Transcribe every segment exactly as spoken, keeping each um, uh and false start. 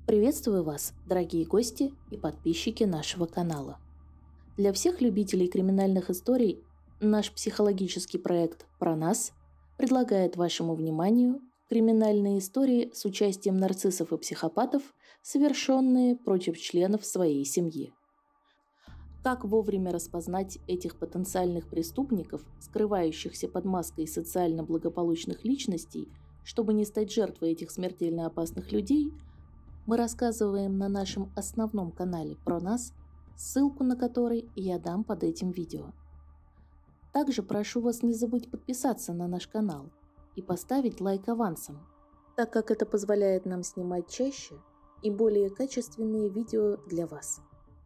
Приветствую вас, дорогие гости и подписчики нашего канала. Для всех любителей криминальных историй наш психологический проект «Про нас» предлагает вашему вниманию криминальные истории с участием нарциссов и психопатов, совершенные против членов своей семьи. Как вовремя распознать этих потенциальных преступников, скрывающихся под маской социально благополучных личностей, чтобы не стать жертвой этих смертельно опасных людей, мы рассказываем на нашем основном канале «Про нас», ссылку на который я дам под этим видео. Также прошу вас не забыть подписаться на наш канал и поставить лайк авансом, так как это позволяет нам снимать чаще и более качественные видео для вас.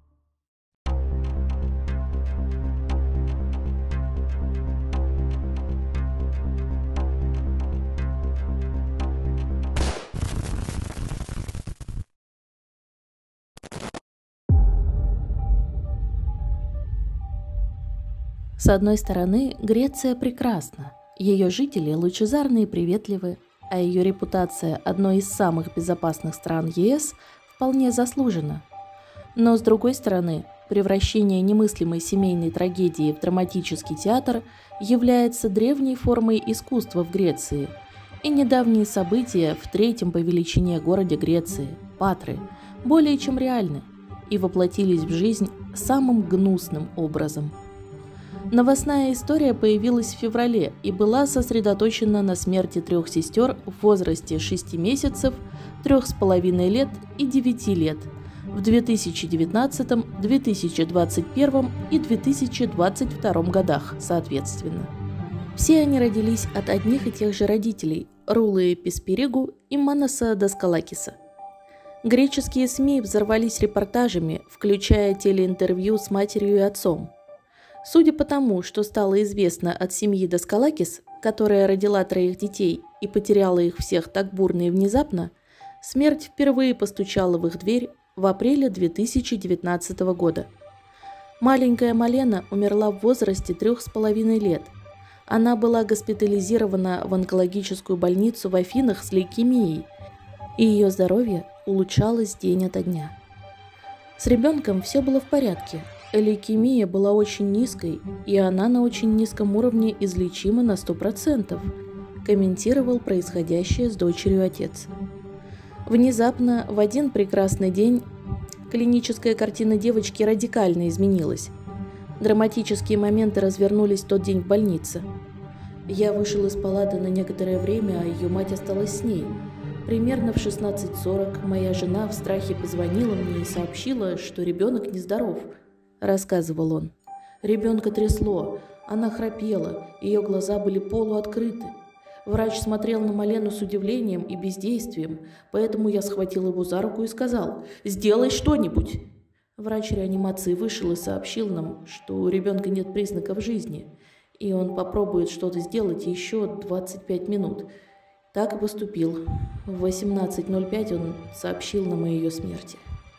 С одной стороны, Греция прекрасна, ее жители лучезарны и приветливы, а ее репутация одной из самых безопасных стран ЕС вполне заслужена. Но с другой стороны, превращение немыслимой семейной трагедии в драматический театр является древней формой искусства в Греции, и недавние события в третьем по величине городе Греции, Патры, более чем реальны и воплотились в жизнь самым гнусным образом. Новостная история появилась в феврале и была сосредоточена на смерти трех сестер в возрасте шести месяцев, трех с половиной лет и девяти лет в две тысячи девятнадцатом, две тысячи двадцать первом и две тысячи двадцать втором годах, соответственно. Все они родились от одних и тех же родителей – Рулы Песпиригу и Маноса Даскалакиса. Греческие СМИ взорвались репортажами, включая телеинтервью с матерью и отцом. Судя по тому, что стало известно от семьи Даскалакис, которая родила троих детей и потеряла их всех так бурно и внезапно, смерть впервые постучала в их дверь в апреле две тысячи девятнадцатого года. Маленькая Малена умерла в возрасте трех с половиной лет. Она была госпитализирована в онкологическую больницу в Афинах с лейкемией, и ее здоровье улучшалось день ото дня. С ребенком все было в порядке. Лейкемия была очень низкой, и она на очень низком уровне излечима на сто процентов, комментировал происходящее с дочерью отец. Внезапно, в один прекрасный день, клиническая картина девочки радикально изменилась. Драматические моменты развернулись в тот день в больнице. Я вышел из палаты на некоторое время, а ее мать осталась с ней. Примерно в шестнадцать сорок моя жена в страхе позвонила мне и сообщила, что ребенок нездоров. Рассказывал он. Ребенка трясло, она храпела, ее глаза были полуоткрыты. Врач смотрел на Малену с удивлением и бездействием, поэтому я схватил его за руку и сказал: «Сделай что-нибудь!» Врач реанимации вышел и сообщил нам, что у ребенка нет признаков жизни, и он попробует что-то сделать еще двадцать пять минут. Так и поступил. В восемнадцать ноль пять он сообщил нам о ее смерти.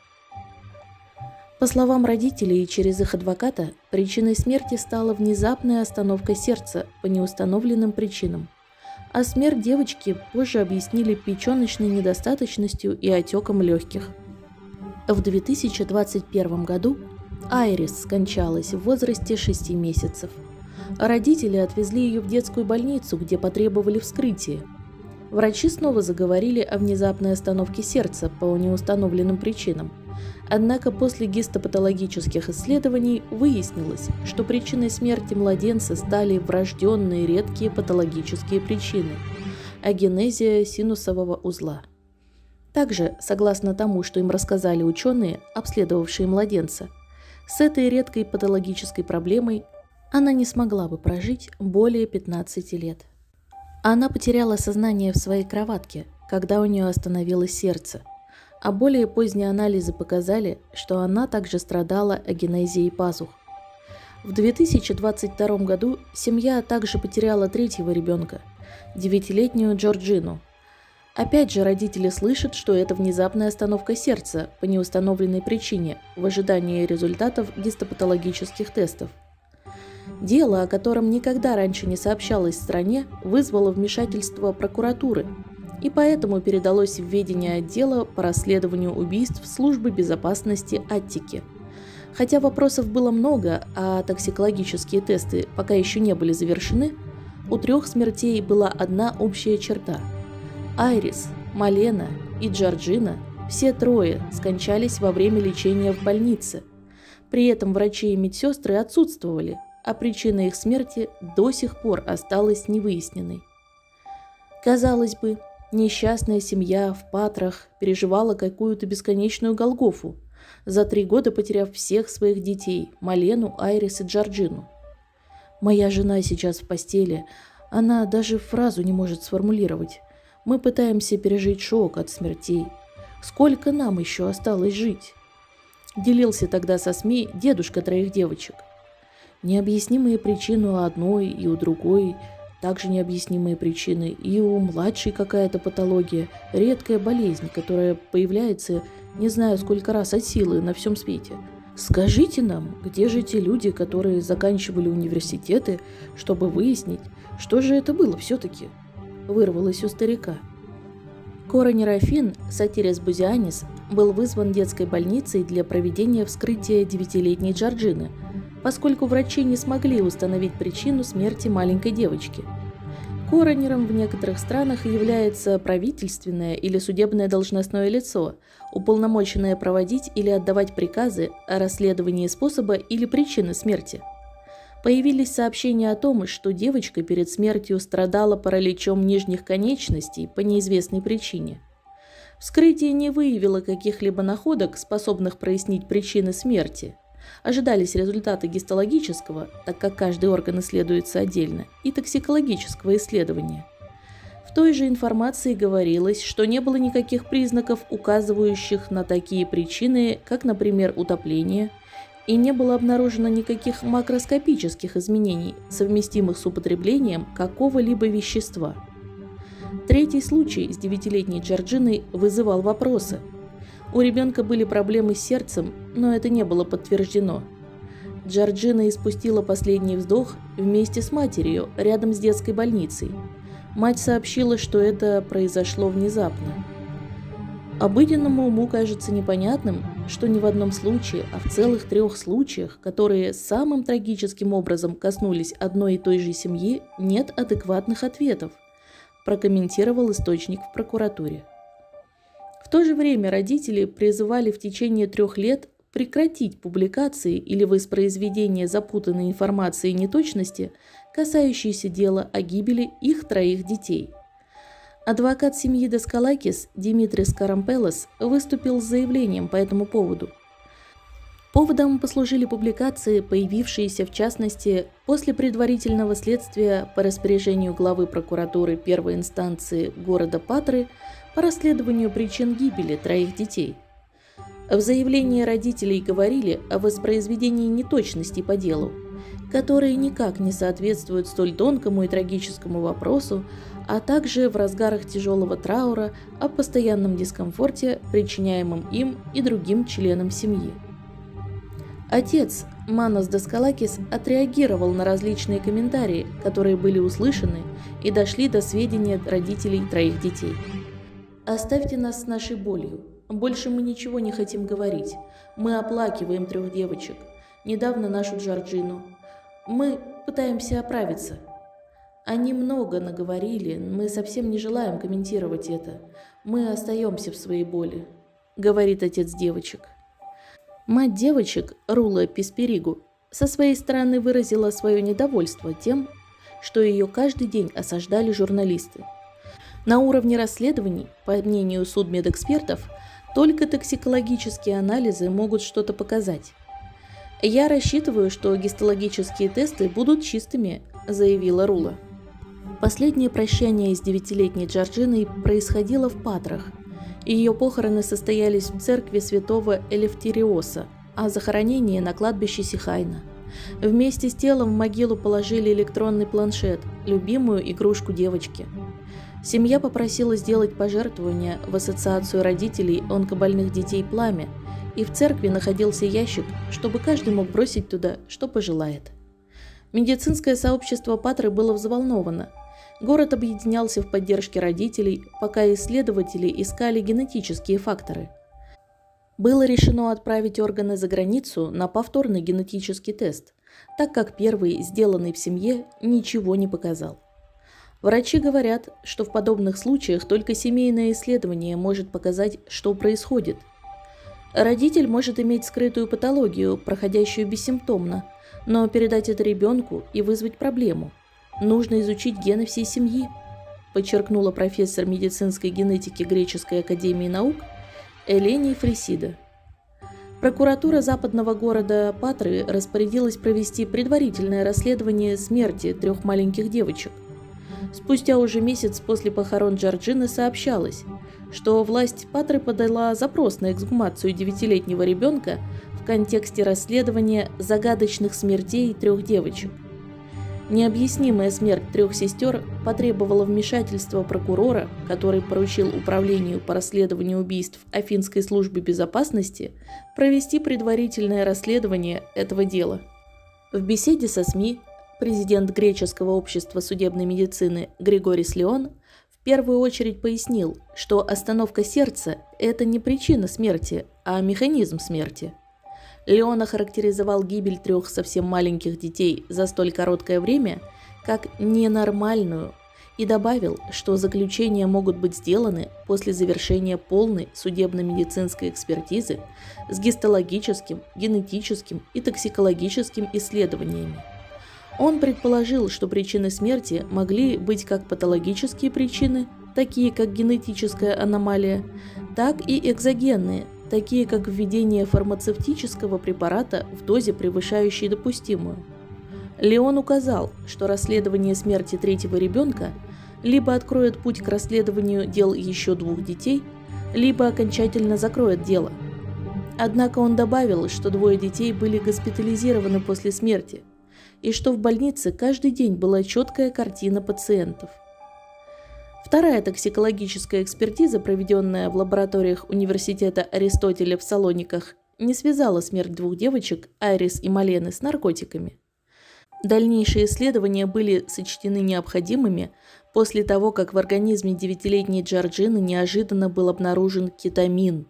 По словам родителей и через их адвоката, причиной смерти стала внезапная остановка сердца по неустановленным причинам, а смерть девочки позже объяснили печеночной недостаточностью и отеком легких. В две тысячи двадцать первом году Айрис скончалась в возрасте шести месяцев. Родители отвезли ее в детскую больницу, где потребовали вскрытия. Врачи снова заговорили о внезапной остановке сердца по неустановленным причинам. Однако после гистопатологических исследований выяснилось, что причиной смерти младенца стали врожденные редкие патологические причины – агенезия синусового узла. Также, согласно тому, что им рассказали ученые, обследовавшие младенца, с этой редкой патологической проблемой она не смогла бы прожить более пятнадцати лет. Она потеряла сознание в своей кроватке, когда у нее остановилось сердце, а более поздние анализы показали, что она также страдала агенезией пазух. В две тысячи двадцать втором году семья также потеряла третьего ребенка, девятилетнюю Джорджину. Опять же, родители слышат, что это внезапная остановка сердца по неустановленной причине в ожидании результатов гистопатологических тестов. Дело, о котором никогда раньше не сообщалось в стране, вызвало вмешательство прокуратуры. и поэтому передалось в ведение отдела по расследованию убийств службы безопасности Аттики. Хотя вопросов было много, а токсикологические тесты пока еще не были завершены, у трех смертей была одна общая черта. Айрис, Малена и Джорджина, все трое, скончались во время лечения в больнице. При этом врачи и медсестры отсутствовали, а причина их смерти до сих пор осталась невыясненной. Казалось бы, несчастная семья в Патрах переживала какую-то бесконечную Голгофу, за три года потеряв всех своих детей – Малену, Айрис и Джорджину. «Моя жена сейчас в постели, она даже фразу не может сформулировать. Мы пытаемся пережить шок от смертей. Сколько нам еще осталось жить?» Делился тогда со СМИ дедушка троих девочек. Необъяснимые причины у одной и у другой, также необъяснимые причины и у младшей какая-то патология, редкая болезнь, которая появляется не знаю сколько раз от силы на всем свете. Скажите нам, где же те люди, которые заканчивали университеты, чтобы выяснить, что же это было все-таки? Вырвалось у старика. Коронер Афин, Сатирис Бузианис, был вызван детской больницей для проведения вскрытия девятилетней Джорджины, поскольку врачи не смогли установить причину смерти маленькой девочки. Коронером в некоторых странах является правительственное или судебное должностное лицо, уполномоченное проводить или отдавать приказы о расследовании способа или причины смерти. Появились сообщения о том, что девочка перед смертью страдала параличом нижних конечностей по неизвестной причине. Вскрытие не выявило каких-либо находок, способных прояснить причины смерти. Ожидались результаты гистологического, так как каждый орган исследуется отдельно, и токсикологического исследования. В той же информации говорилось, что не было никаких признаков, указывающих на такие причины, как, например, утопление, и не было обнаружено никаких макроскопических изменений, совместимых с употреблением какого-либо вещества. Третий случай с девятилетней Джорджиной вызывал вопросы. У ребенка были проблемы с сердцем, но это не было подтверждено. Джорджина испустила последний вздох вместе с матерью рядом с детской больницей. Мать сообщила, что это произошло внезапно. Обыденному уму кажется непонятным, что ни в одном случае, а в целых трех случаях, которые самым трагическим образом коснулись одной и той же семьи, нет адекватных ответов, прокомментировал источник в прокуратуре. В то же время родители призывали в течение трех лет прекратить публикации или воспроизведение запутанной информации и неточности, касающейся дела о гибели их троих детей. Адвокат семьи Даскалакис Димитрис Карампелос выступил с заявлением по этому поводу. Поводом послужили публикации, появившиеся в частности после предварительного следствия по распоряжению главы прокуратуры первой инстанции города Патры по расследованию причин гибели троих детей. В заявлении родителей говорили о воспроизведении неточностей по делу, которые никак не соответствуют столь тонкому и трагическому вопросу, а также в разгарах тяжелого траура о постоянном дискомфорте, причиняемом им и другим членам семьи. Отец, Манос Даскалакис, отреагировал на различные комментарии, которые были услышаны и дошли до сведения родителей троих детей. «Оставьте нас с нашей болью. Больше мы ничего не хотим говорить. Мы оплакиваем трех девочек. Недавно нашу Джорджину. Мы пытаемся оправиться. Они много наговорили, мы совсем не желаем комментировать это. Мы остаемся в своей боли», — говорит отец девочек. Мать девочек, Рула Писперигу, со своей стороны выразила свое недовольство тем, что ее каждый день осаждали журналисты. На уровне расследований, по мнению судмедэкспертов, только токсикологические анализы могут что-то показать. «Я рассчитываю, что гистологические тесты будут чистыми», — заявила Рула. Последнее прощание с девятилетней Джорджиной происходило в Патрах. Ее похороны состоялись в церкви святого Элефтириоса, а захоронение на кладбище Сихайна. Вместе с телом в могилу положили электронный планшет, любимую игрушку девочки. Семья попросила сделать пожертвование в ассоциацию родителей онкобольных детей «Пламя», и в церкви находился ящик, чтобы каждый мог бросить туда, что пожелает. Медицинское сообщество Патры было взволновано. Город объединялся в поддержке родителей, пока исследователи искали генетические факторы. Было решено отправить органы за границу на повторный генетический тест, так как первый, сделанный в семье, ничего не показал. Врачи говорят, что в подобных случаях только семейное исследование может показать, что происходит. Родитель может иметь скрытую патологию, проходящую бессимптомно, но передать это ребенку и вызвать проблему. Нужно изучить гены всей семьи, подчеркнула профессор медицинской генетики Греческой академии наук Элений Фрисида. Прокуратура западного города Патры распорядилась провести предварительное расследование смерти трех маленьких девочек. Спустя уже месяц после похорон Джорджины сообщалось, что власть Патры подала запрос на эксгумацию девятилетнего ребенка в контексте расследования загадочных смертей трех девочек. Необъяснимая смерть трех сестер потребовала вмешательства прокурора, который поручил Управлению по расследованию убийств Афинской службы безопасности провести предварительное расследование этого дела. В беседе со СМИ президент Греческого общества судебной медицины Григорис Леон в первую очередь пояснил, что остановка сердца – это не причина смерти, а механизм смерти. Леон охарактеризовал гибель трех совсем маленьких детей за столь короткое время как ненормальную и добавил, что заключения могут быть сделаны после завершения полной судебно-медицинской экспертизы с гистологическим, генетическим и токсикологическим исследованиями. Он предположил, что причины смерти могли быть как патологические причины, такие как генетическая аномалия, так и экзогенные, такие как введение фармацевтического препарата в дозе, превышающей допустимую. Леон указал, что расследование смерти третьего ребенка либо откроет путь к расследованию дел еще двух детей, либо окончательно закроет дело. Однако он добавил, что двое детей были госпитализированы после смерти, и что в больнице каждый день была четкая картина пациентов. Вторая токсикологическая экспертиза, проведенная в лабораториях университета Аристотеля в Салониках, не связала смерть двух девочек, Айрис и Малены, с наркотиками. Дальнейшие исследования были сочтены необходимыми после того, как в организме девятилетней Джорджины неожиданно был обнаружен кетамин.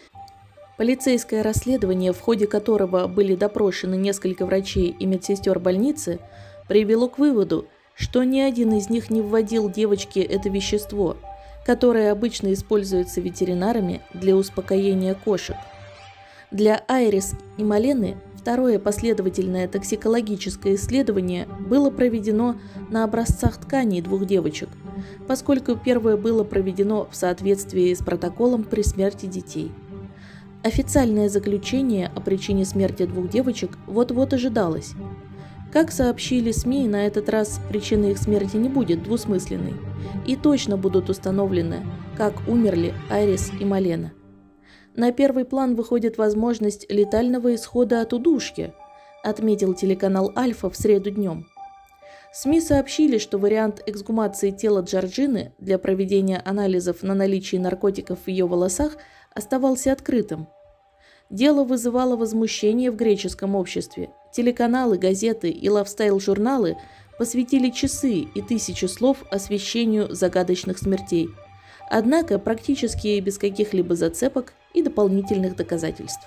Полицейское расследование, в ходе которого были допрошены несколько врачей и медсестер больницы, привело к выводу, что ни один из них не вводил девочке это вещество, которое обычно используется ветеринарами для успокоения кошек. Для Айрис и Малены второе последовательное токсикологическое исследование было проведено на образцах тканей двух девочек, поскольку первое было проведено в соответствии с протоколом при смерти детей. Официальное заключение о причине смерти двух девочек вот-вот ожидалось. Как сообщили СМИ, на этот раз причина их смерти не будет двусмысленной, и точно будут установлены, как умерли Айрис и Малена. На первый план выходит возможность летального исхода от удушья, отметил телеканал Альфа в среду днем. СМИ сообщили, что вариант эксгумации тела Джорджины для проведения анализов на наличие наркотиков в ее волосах оставался открытым. Дело вызывало возмущение в греческом обществе. Телеканалы, газеты и лайфстайл-журналы посвятили часы и тысячи слов освещению загадочных смертей, однако практически без каких-либо зацепок и дополнительных доказательств.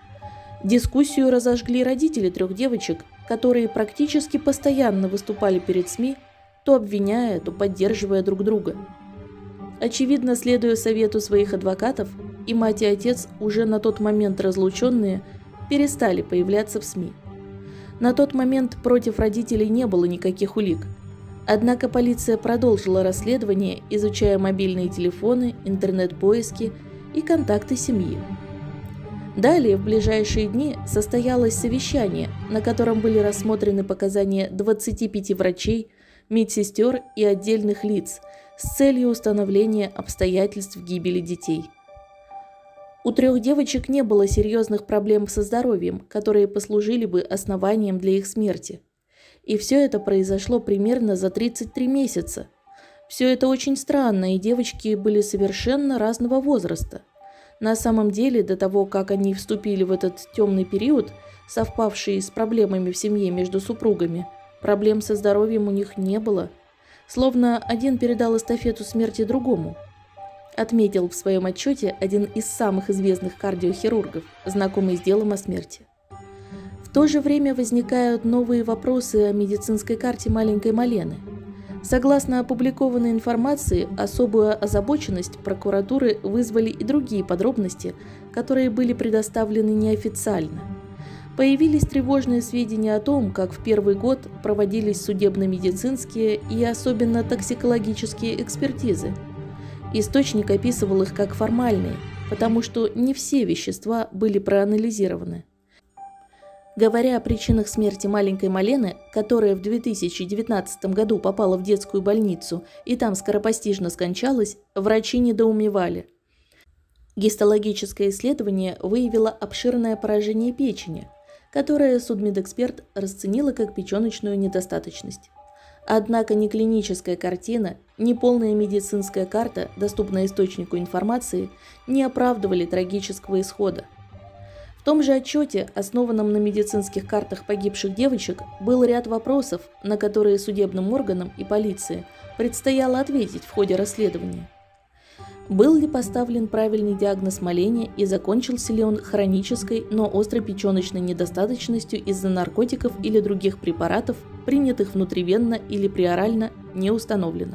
Дискуссию разожгли родители трех девочек, которые практически постоянно выступали перед СМИ, то обвиняя, то поддерживая друг друга. Очевидно, следуя совету своих адвокатов, и мать и отец, уже на тот момент разлученные, перестали появляться в СМИ. На тот момент против родителей не было никаких улик. Однако полиция продолжила расследование, изучая мобильные телефоны, интернет-поиски и контакты семьи. Далее, в ближайшие дни, состоялось совещание, на котором были рассмотрены показания двадцати пяти врачей, медсестер и отдельных лиц с целью установления обстоятельств гибели детей. У трех девочек не было серьезных проблем со здоровьем, которые послужили бы основанием для их смерти. И все это произошло примерно за тридцать три месяца. Все это очень странно, и девочки были совершенно разного возраста. На самом деле, до того, как они вступили в этот темный период, совпавший с проблемами в семье между супругами, проблем со здоровьем у них не было. словно один передал эстафету смерти другому, отметил в своем отчете один из самых известных кардиохирургов, знакомый с делом о смерти. В то же время возникают новые вопросы о медицинской карте маленькой Малены. Согласно опубликованной информации, особую озабоченность прокуратуры вызвали и другие подробности, которые были предоставлены неофициально. Появились тревожные сведения о том, как в первый год проводились судебно-медицинские и особенно токсикологические экспертизы. Источник описывал их как формальные, потому что не все вещества были проанализированы. Говоря о причинах смерти маленькой Малены, которая в две тысячи девятнадцатом году попала в детскую больницу и там скоропостижно скончалась, врачи недоумевали. Гистологическое исследование выявило обширное поражение печени, которое судмедэксперт расценила как печеночную недостаточность. Однако ни клиническая картина, ни полная медицинская карта, доступная источнику информации, не оправдывали трагического исхода. В том же отчете, основанном на медицинских картах погибших девочек, был ряд вопросов, на которые судебным органам и полиции предстояло ответить в ходе расследования. Был ли поставлен правильный диагноз Малене и закончился ли он хронической, но острой печеночной недостаточностью из-за наркотиков или других препаратов, принятых внутривенно или приорально, не установлено.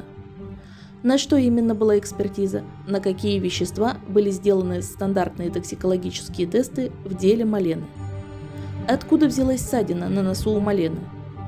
На что именно была экспертиза, на какие вещества были сделаны стандартные токсикологические тесты в деле Малены. Откуда взялась ссадина на носу у Малены?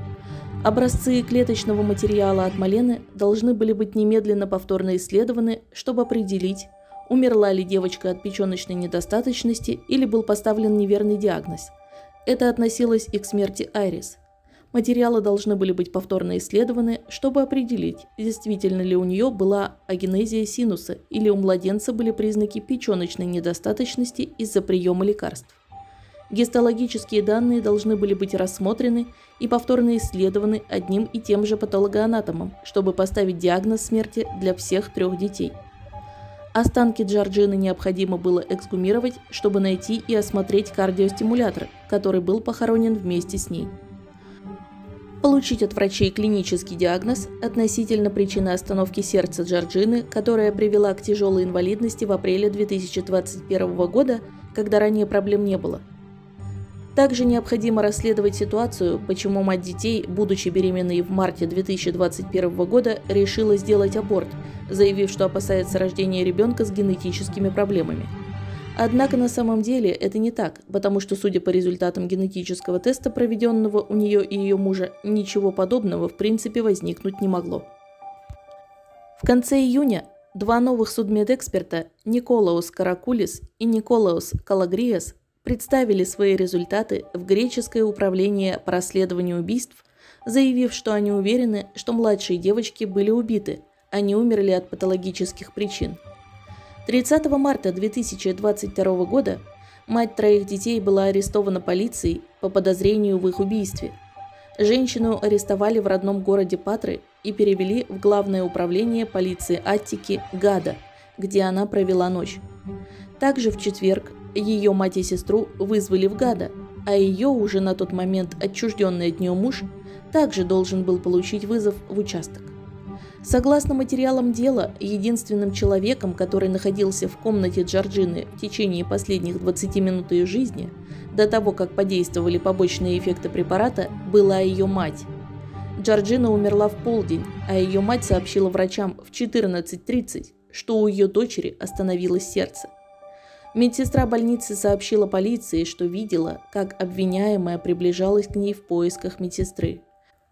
Образцы клеточного материала от Малены должны были быть немедленно повторно исследованы, чтобы определить, умерла ли девочка от печеночной недостаточности или был поставлен неверный диагноз. Это относилось и к смерти Айрис. Материалы должны были быть повторно исследованы, чтобы определить, действительно ли у нее была агенезия синуса или у младенца были признаки печеночной недостаточности из-за приема лекарств. Гистологические данные должны были быть рассмотрены и повторно исследованы одним и тем же патологоанатомом, чтобы поставить диагноз смерти для всех трех детей. Останки Джорджины необходимо было эксгумировать, чтобы найти и осмотреть кардиостимулятор, который был похоронен вместе с ней. Получить от врачей клинический диагноз относительно причины остановки сердца Джорджины, которая привела к тяжелой инвалидности в апреле две тысячи двадцать первого года, когда ранее проблем не было. Также необходимо расследовать ситуацию, почему мать детей, будучи беременной в марте две тысячи двадцать первого года, решила сделать аборт, заявив, что опасается рождения ребенка с генетическими проблемами. Однако на самом деле это не так, потому что, судя по результатам генетического теста, проведенного у нее и ее мужа, ничего подобного в принципе возникнуть не могло. В конце июня два новых судмедэксперта, Николаус Каракулис и Николаус Калагриас, представили свои результаты в греческое управление по расследованию убийств, заявив, что они уверены, что младшие девочки были убиты, а не умерли от патологических причин. тридцатого марта две тысячи двадцать второго года мать троих детей была арестована полицией по подозрению в их убийстве. Женщину арестовали в родном городе Патры и перевели в Главное управление полиции Аттики Гада, где она провела ночь. Также в четверг ее мать и сестру вызвали в Гада, а ее уже на тот момент отчужденный от нее муж также должен был получить вызов в участок. Согласно материалам дела, единственным человеком, который находился в комнате Джорджины в течение последних двадцати минут ее жизни, до того, как подействовали побочные эффекты препарата, была ее мать. Джорджина умерла в полдень, а ее мать сообщила врачам в четырнадцать тридцать, что у ее дочери остановилось сердце. Медсестра больницы сообщила полиции, что видела, как обвиняемая приближалась к ней в поисках медсестры.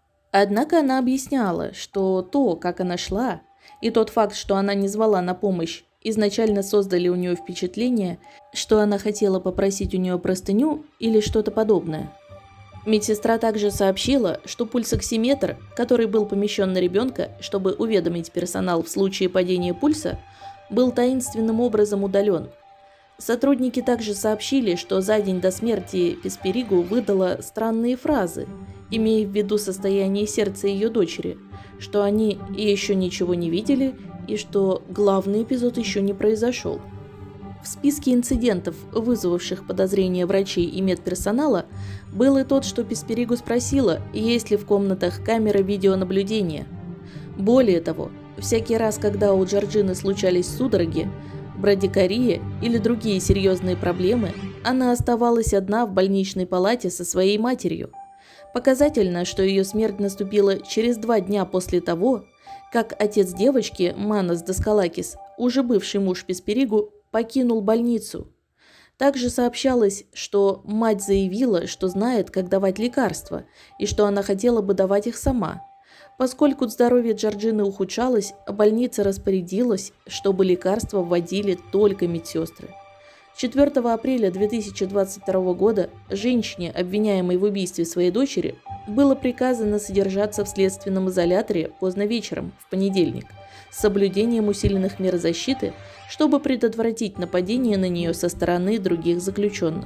Однако она объясняла, что то, как она шла, и тот факт, что она не звала на помощь, изначально создали у нее впечатление, что она хотела попросить у нее простыню или что-то подобное. Медсестра также сообщила, что пульсоксиметр, который был помещен на ребенка, чтобы уведомить персонал в случае падения пульса, был таинственным образом удален. Сотрудники также сообщили, что за день до смерти Песперигу выдала странные фразы, имея в виду состояние сердца ее дочери, что они еще ничего не видели и что главный эпизод еще не произошел. В списке инцидентов, вызвавших подозрения врачей и медперсонала, был и тот, что Песперигу спросила, есть ли в комнатах камеры видеонаблюдения. Более того, всякий раз, когда у Джорджины случались судороги, брадикария или другие серьезные проблемы, она оставалась одна в больничной палате со своей матерью. Показательно, что ее смерть наступила через два дня после того, как отец девочки, Манас Даскалакис, уже бывший муж Песперигу, покинул больницу. Также сообщалось, что мать заявила, что знает, как давать лекарства, и что она хотела бы давать их сама. Поскольку здоровье Джорджины ухудшалось, больница распорядилась, чтобы лекарства вводили только медсестры. четвёртого апреля две тысячи двадцать второго года женщине, обвиняемой в убийстве своей дочери, было приказано содержаться в следственном изоляторе поздно вечером в понедельник с соблюдением усиленных мер защиты, чтобы предотвратить нападение на нее со стороны других заключенных.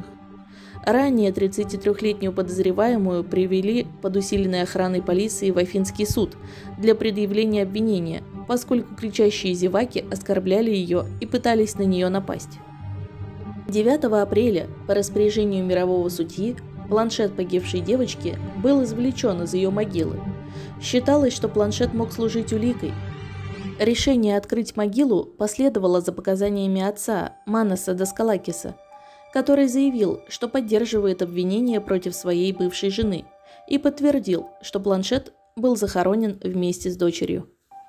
Ранее тридцатитрёхлетнюю подозреваемую привели под усиленной охраной полиции в Афинский суд для предъявления обвинения, поскольку кричащие зеваки оскорбляли ее и пытались на нее напасть. девятого апреля по распоряжению мирового судьи планшет погибшей девочки был извлечен из ее могилы. Считалось, что планшет мог служить уликой. Решение открыть могилу последовало за показаниями отца Манаса Даскалакиса, который заявил, что поддерживает обвинение против своей бывшей жены, и подтвердил, что планшет был захоронен вместе с дочерью.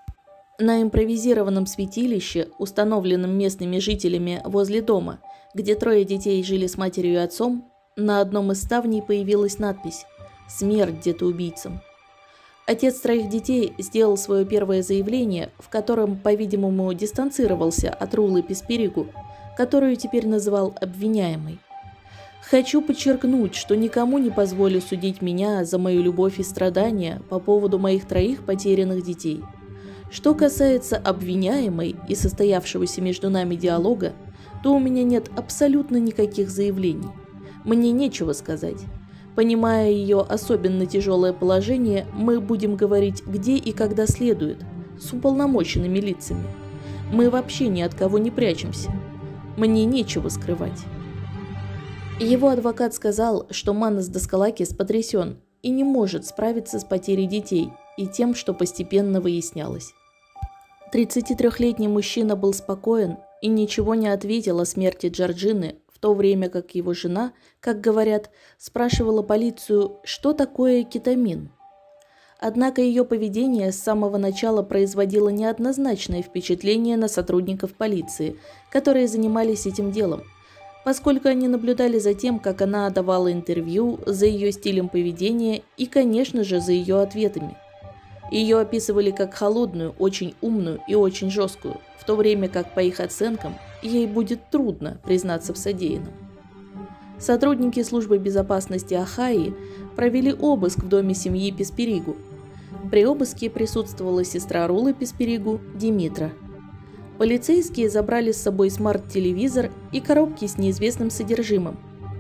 На импровизированном святилище, установленном местными жителями возле дома, где трое детей жили с матерью и отцом, на одном из ставней появилась надпись «Смерть детоубийцам». Отец троих детей сделал свое первое заявление, в котором, по-видимому, дистанцировался от Рулы Песперигу, которую теперь называл обвиняемой. «Хочу подчеркнуть, что никому не позволю судить меня за мою любовь и страдания по поводу моих троих потерянных детей. Что касается обвиняемой и состоявшегося между нами диалога, то у меня нет абсолютно никаких заявлений. Мне нечего сказать. Понимая ее особенно тяжелое положение, мы будем говорить, где и когда следует, с уполномоченными лицами. Мы вообще ни от кого не прячемся. Мне нечего скрывать». Его адвокат сказал, что Манас Даскалакис потрясен и не может справиться с потерей детей и тем, что постепенно выяснялось. тридцатитрёхлетний мужчина был спокоен и ничего не ответил о смерти Джорджины, в то время как его жена, как говорят, спрашивала полицию, что такое кетамин. Однако ее поведение с самого начала производило неоднозначное впечатление на сотрудников полиции, которые занимались этим делом, поскольку они наблюдали за тем, как она давала интервью, за ее стилем поведения и, конечно же, за ее ответами. Ее описывали как холодную, очень умную и очень жесткую, в то время как, по их оценкам, ей будет трудно признаться в содеянном. Сотрудники службы безопасности Ахайи провели обыск в доме семьи Песперигу. При обыске присутствовала сестра Рулы Песперигу Димитра. Полицейские забрали с собой смарт-телевизор и коробки с неизвестным содержимым.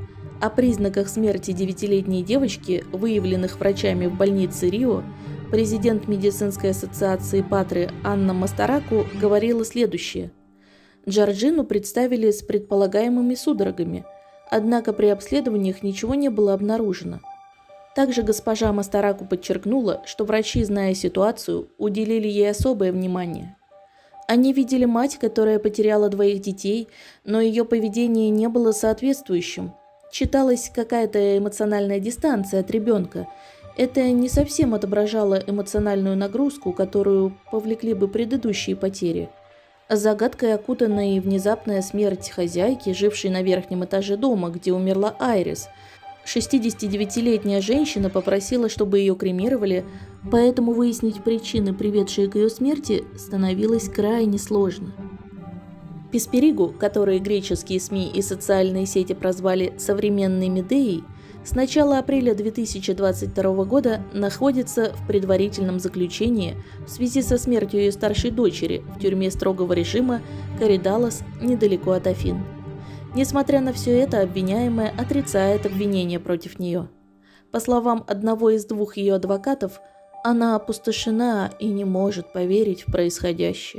О признаках смерти девятилетней девочки, выявленных врачами в больнице Рио, президент медицинской ассоциации Патры Анна Мастараку говорила следующее. Джорджину представили с предполагаемыми судорогами, однако при обследованиях ничего не было обнаружено. Также госпожа Мастараку подчеркнула, что врачи, зная ситуацию, уделили ей особое внимание. Они видели мать, которая потеряла двоих детей, но ее поведение не было соответствующим. Читалась какая-то эмоциональная дистанция от ребенка. Это не совсем отображало эмоциональную нагрузку, которую повлекли бы предыдущие потери. Загадкой окутана и внезапная смерть хозяйки, жившей на верхнем этаже дома, где умерла Айрис. шестидесятидевятилетняя женщина попросила, чтобы ее кремировали, поэтому выяснить причины, приведшие к ее смерти, становилось крайне сложно. Песперигу, которые греческие СМИ и социальные сети прозвали «современной Медеей», с начала апреля две тысячи двадцать второго года находится в предварительном заключении в связи со смертью ее старшей дочери в тюрьме строгого режима Коридаллос недалеко от Афин. Несмотря на все это, обвиняемая отрицает обвинения против нее. По словам одного из двух ее адвокатов, она опустошена и не может поверить в происходящее.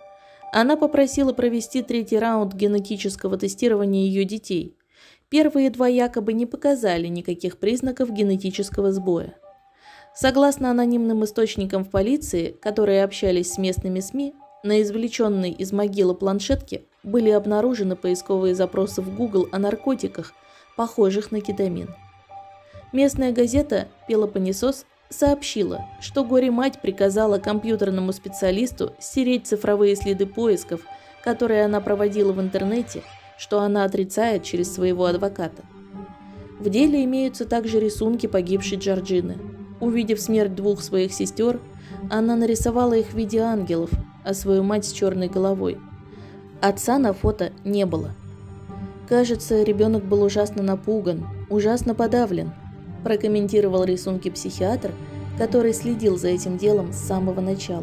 Она попросила провести третий раунд генетического тестирования ее детей. Первые два якобы не показали никаких признаков генетического сбоя. Согласно анонимным источникам в полиции, которые общались с местными СМИ, на извлеченной из могилы планшетке были обнаружены поисковые запросы в Google о наркотиках, похожих на кетамин. Местная газета «Пелопоннесос» сообщила, что горе-мать приказала компьютерному специалисту стереть цифровые следы поисков, которые она проводила в интернете, что она отрицает через своего адвоката. В деле имеются также рисунки погибшей Джорджины. Увидев смерть двух своих сестер, она нарисовала их в виде ангелов, а свою мать с черной головой. Отца на фото не было. Кажется, ребенок был ужасно напуган, ужасно подавлен, прокомментировал рисунки психиатр, который следил за этим делом с самого начала.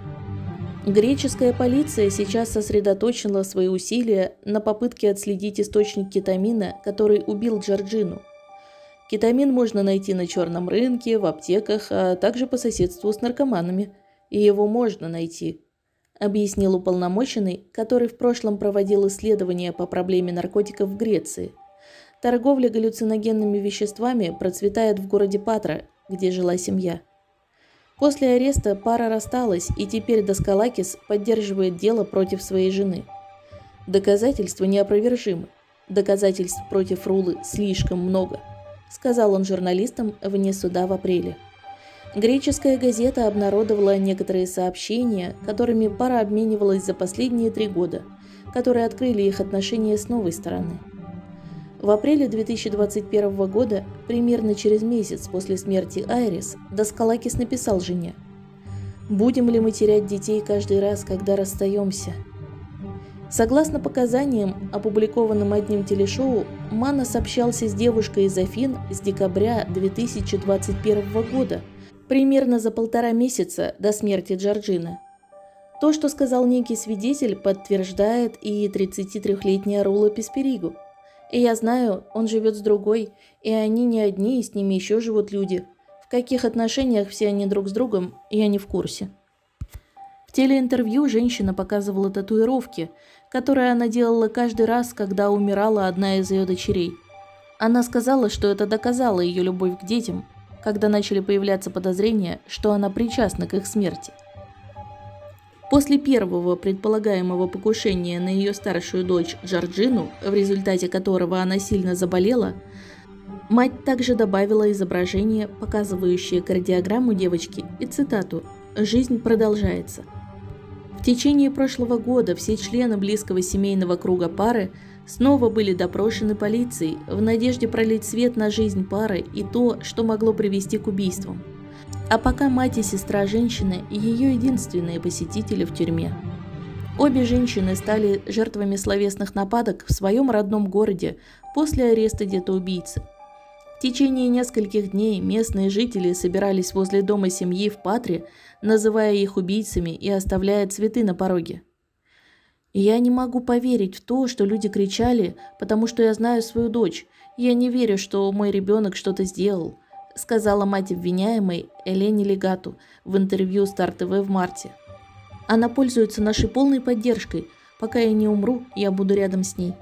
Греческая полиция сейчас сосредоточила свои усилия на попытке отследить источник кетамина, который убил Джорджину. Кетамин можно найти на черном рынке, в аптеках, а также по соседству с наркоманами. И его можно найти, объяснил уполномоченный, который в прошлом проводил исследования по проблеме наркотиков в Греции. Торговля галлюциногенными веществами процветает в городе Патра, где жила семья. После ареста пара рассталась, и теперь Даскалакис поддерживает дело против своей жены. Доказательства неопровержимы. Доказательств против Рулы слишком много, сказал он журналистам вне суда в апреле. Греческая газета обнародовала некоторые сообщения, которыми пара обменивалась за последние три года, которые открыли их отношения с новой стороны. В апреле две тысячи двадцать первого года, примерно через месяц после смерти Айрис, Даскалакис написал жене: «Будем ли мы терять детей каждый раз, когда расстаемся?» Согласно показаниям, опубликованным одним телешоу, Манос общался с девушкой из Афин с декабря две тысячи двадцать первого года, примерно за полтора месяца до смерти Джорджины. То, что сказал некий свидетель, подтверждает и тридцатитрёхлетняя Рула Песперигу. И я знаю, он живет с другой, и они не одни, и с ними еще живут люди. В каких отношениях все они друг с другом, я не в курсе. В телеинтервью женщина показывала татуировки, которые она делала каждый раз, когда умирала одна из ее дочерей. Она сказала, что это доказало ее любовь к детям, когда начали появляться подозрения, что она причастна к их смерти. После первого предполагаемого покушения на ее старшую дочь Джорджину, в результате которого она сильно заболела, мать также добавила изображение, показывающее кардиограмму девочки, и цитату «Жизнь продолжается». В течение прошлого года все члены близкого семейного круга пары снова были допрошены полицией в надежде пролить свет на жизнь пары и то, что могло привести к убийствам. А пока мать и сестра женщины – ее единственные посетители в тюрьме. Обе женщины стали жертвами словесных нападок в своем родном городе после ареста детоубийцы. В течение нескольких дней местные жители собирались возле дома семьи в Патре, называя их убийцами и оставляя цветы на пороге. «Я не могу поверить в то, что люди кричали, потому что я знаю свою дочь. Я не верю, что мой ребенок что-то сделал», сказала мать обвиняемой Элене Легату в интервью Стар ТВ в марте. «Она пользуется нашей полной поддержкой. Пока я не умру, я буду рядом с ней».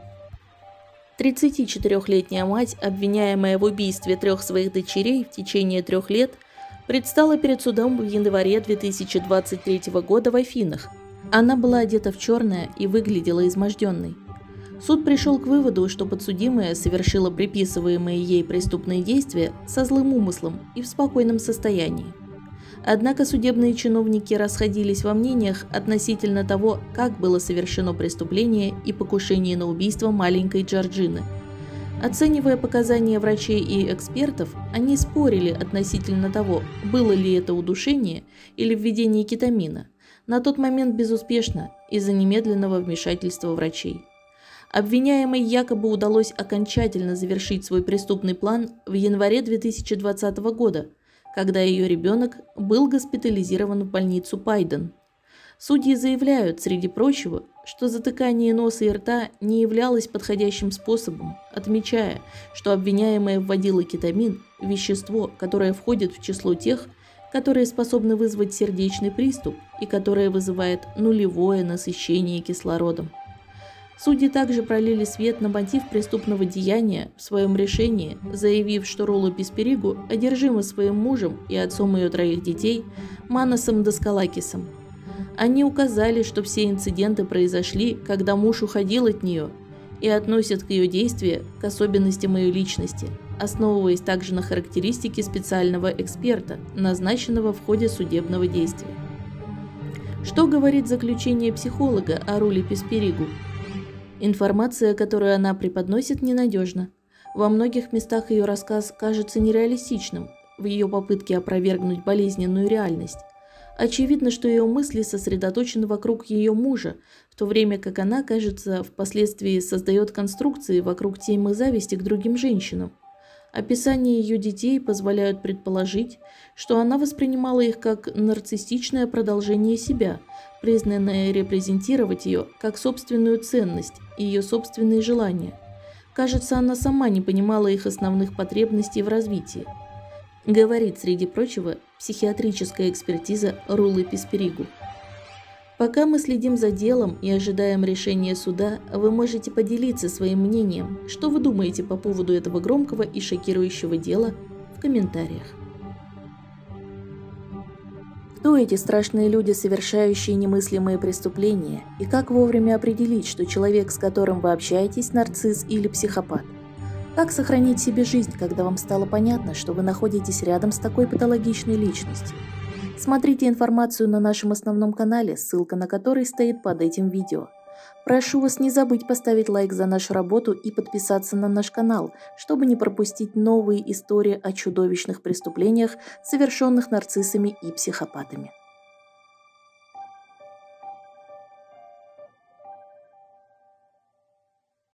тридцатичетырёхлетняя мать, обвиняемая в убийстве трех своих дочерей в течение трех лет, предстала перед судом в январе две тысячи двадцать третьего года в Афинах. Она была одета в черное и выглядела изможденной. Суд пришел к выводу, что подсудимая совершила приписываемые ей преступные действия со злым умыслом и в спокойном состоянии. Однако судебные чиновники расходились во мнениях относительно того, как было совершено преступление и покушение на убийство маленькой Джорджины. Оценивая показания врачей и экспертов, они спорили относительно того, было ли это удушение или введение кетамина, на тот момент безуспешно из-за немедленного вмешательства врачей. Обвиняемой якобы удалось окончательно завершить свой преступный план в январе две тысячи двадцатого года, когда ее ребенок был госпитализирован в больницу Пайден. Судьи заявляют, среди прочего, что затыкание носа и рта не являлось подходящим способом, отмечая, что обвиняемая вводила кетамин, вещество, которое входит в число тех, которые способны вызвать сердечный приступ и которое вызывает нулевое насыщение кислородом. Судьи также пролили свет на мотив преступного деяния в своем решении, заявив, что Рулу Писперигу одержима своим мужем и отцом ее троих детей Манасом Даскалакисом. Они указали, что все инциденты произошли, когда муж уходил от нее, и относят к ее действия к особенностям ее личности, основываясь также на характеристике специального эксперта, назначенного в ходе судебного действия. Что говорит заключение психолога о Руле Писперигу? Информация, которую она преподносит, ненадежна. Во многих местах ее рассказ кажется нереалистичным в ее попытке опровергнуть болезненную реальность. Очевидно, что ее мысли сосредоточены вокруг ее мужа, в то время как она, кажется, впоследствии создает конструкции вокруг темы зависти к другим женщинам. Описания ее детей позволяют предположить, что она воспринимала их как нарциссичное продолжение себя, признанное репрезентировать ее как собственную ценность и ее собственные желания. Кажется, она сама не понимала их основных потребностей в развитии. Говорит, среди прочего, психиатрическая экспертиза Рулы Писперигу. Пока мы следим за делом и ожидаем решения суда, вы можете поделиться своим мнением, что вы думаете по поводу этого громкого и шокирующего дела, в комментариях. Кто эти страшные люди, совершающие немыслимые преступления, и как вовремя определить, что человек, с которым вы общаетесь, нарцисс или психопат? Как сохранить себе жизнь, когда вам стало понятно, что вы находитесь рядом с такой патологичной личностью? Смотрите информацию на нашем основном канале, ссылка на который стоит под этим видео. Прошу вас не забыть поставить лайк за нашу работу и подписаться на наш канал, чтобы не пропустить новые истории о чудовищных преступлениях, совершенных нарциссами и психопатами.